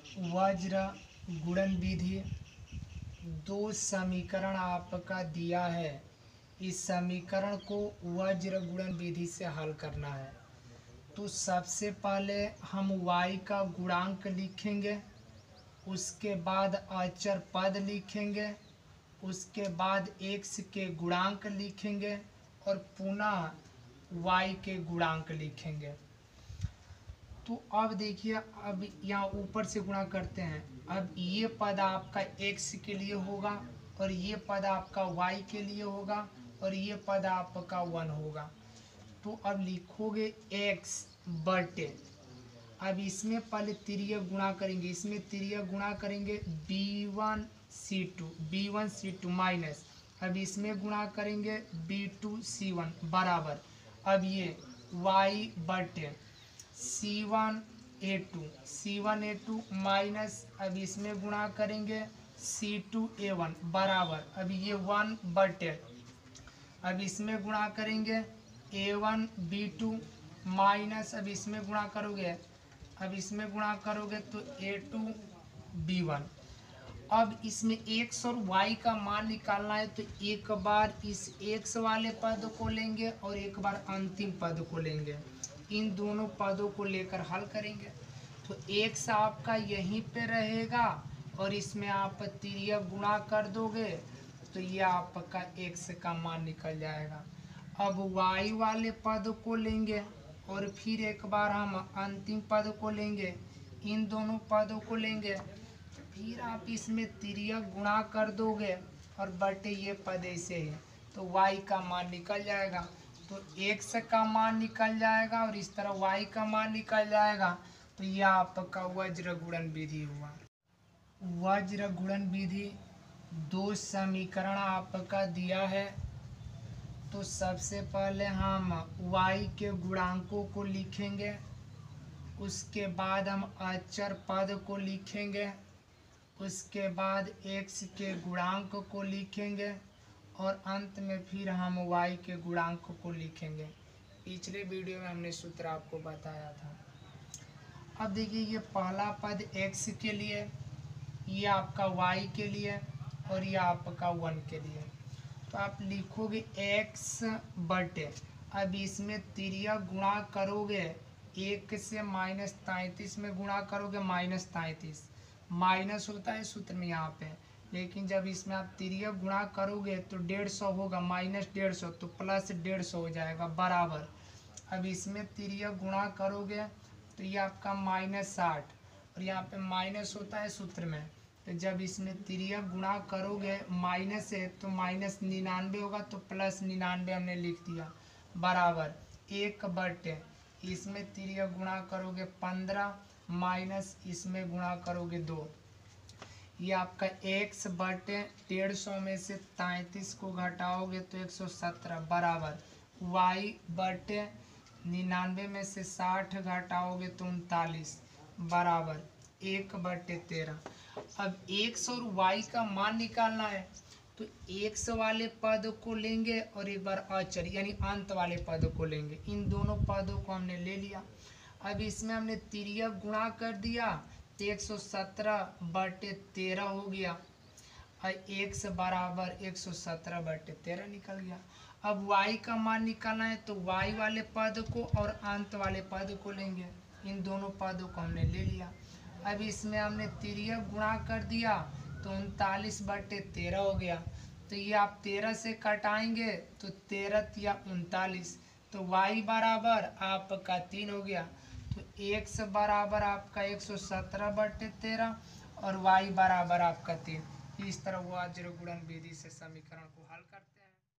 वज्र गुणन विधि। दो समीकरण आपका दिया है, इस समीकरण को वज्र गुणन विधि से हल करना है। तो सबसे पहले हम y का गुणांक लिखेंगे, उसके बाद अचर पद लिखेंगे, उसके बाद x के गुणांक लिखेंगे और पुनः y के गुणांक लिखेंगे। तो अब देखिए, अब यहाँ ऊपर से गुणा करते हैं। अब ये पद आपका x के लिए होगा और ये पद आपका y के लिए होगा और ये पद आपका 1 होगा। तो अब लिखोगे x बटे, अब इसमें पहले तिर्यक गुणा करेंगे, इसमें तिर्यक गुणा करेंगे b1c2 माइनस, अब इसमें गुणा करेंगे b2c1 बराबर, अब ये y बटे c1a2 माइनस, अब इसमें गुणा करेंगे c2a1 बराबर, अब ये 1 बटे, अब इसमें गुणा करेंगे a1b2 माइनस, अब इसमें गुणा करोगे, अब इसमें गुणा करोगे तो a2b1। अब इसमें x और y का मान निकालना है, तो एक बार इस x वाले पद को लेंगे और एक बार अंतिम पद को लेंगे, इन दोनों पदों को लेकर हल करेंगे। तो x आपका यहीं पे रहेगा और इसमें आप तिर्यक गुणा कर दोगे तो ये आपका x का मान निकल जाएगा। अब y वाले पद को लेंगे और फिर एक बार हम अंतिम पद को लेंगे, इन दोनों पदों को लेंगे, फिर आप इसमें तिर्यक गुणा कर दोगे और बटे ये पद ऐसे ही, तो y का मान निकल जाएगा। तो x का मान निकल जाएगा और इस तरह y का मान निकल जाएगा। तो यह आपका वज्र गुणन विधि हुआ। वज्र गुणन विधि, दो समीकरण आपका दिया है। तो सबसे पहले हम y के गुणांकों को लिखेंगे, उसके बाद हम अचर पद को लिखेंगे, उसके बाद x के गुणांक को लिखेंगे और अंत में फिर हम y के गुणांक को लिखेंगे। पिछले वीडियो में हमने सूत्र आपको बताया था। अब देखिए, ये पहला पद x के लिए, ये आपका y के लिए और ये आपका 1 के लिए। तो आप लिखोगे x बटे, अब इसमें तिर्यक गुणा करोगे, 1 से -33 में गुणा करोगे -33, माइनस होता है सूत्र में यहाँ पे, लेकिन जब इसमें आप तिर्यक गुणा करोगे तो 150 होगा, -150 तो +150 हो जाएगा बराबर। अब इसमें तिर्यक गुणा करोगे तो ये आपका -60 और यहाँ पे माइनस होता है सूत्र में, तो जब इसमें तिर्यक गुणा करोगे माइनस है तो -99 होगा, तो +99 हमने लिख दिया बराबर 1 बटे, इसमें तिर्यक गुणा करोगे 15 माइनस इसमें गुणा करोगे 2, ये आपका x बटे 150 में से 33 को घटाओगे तो 117 बराबर y बटे 99 में से 60 घटाओगे तो 39 बराबर 1 बटे 13। अब x और y का मान निकालना है, तो x वाले पद को लेंगे और एक बार अचर यानी अंत वाले पद को लेंगे, इन दोनों पदों को हमने ले लिया। अब इसमें हमने तिर्यक गुणा कर दिया तो 117 बटे 13 हो गया और x बराबर 117 बटे 13 निकल गया। अब y का मान निकालना है, तो y वाले पद को और अंत वाले पद को लेंगे, इन दोनों पदों को हमने ले लिया। अब इसमें हमने तिर्यक गुणा कर दिया तो 39 बटे 13 हो गया, तो ये आप 13 से कटाएंगे तो 13 या 39, तो y बराबर आपका 3 हो गया। तो x बराबर आपका 117 बटे 13 और y बराबर आपका 3। इस तरह वज्र गुणन विधि से समीकरण को हल करते हैं।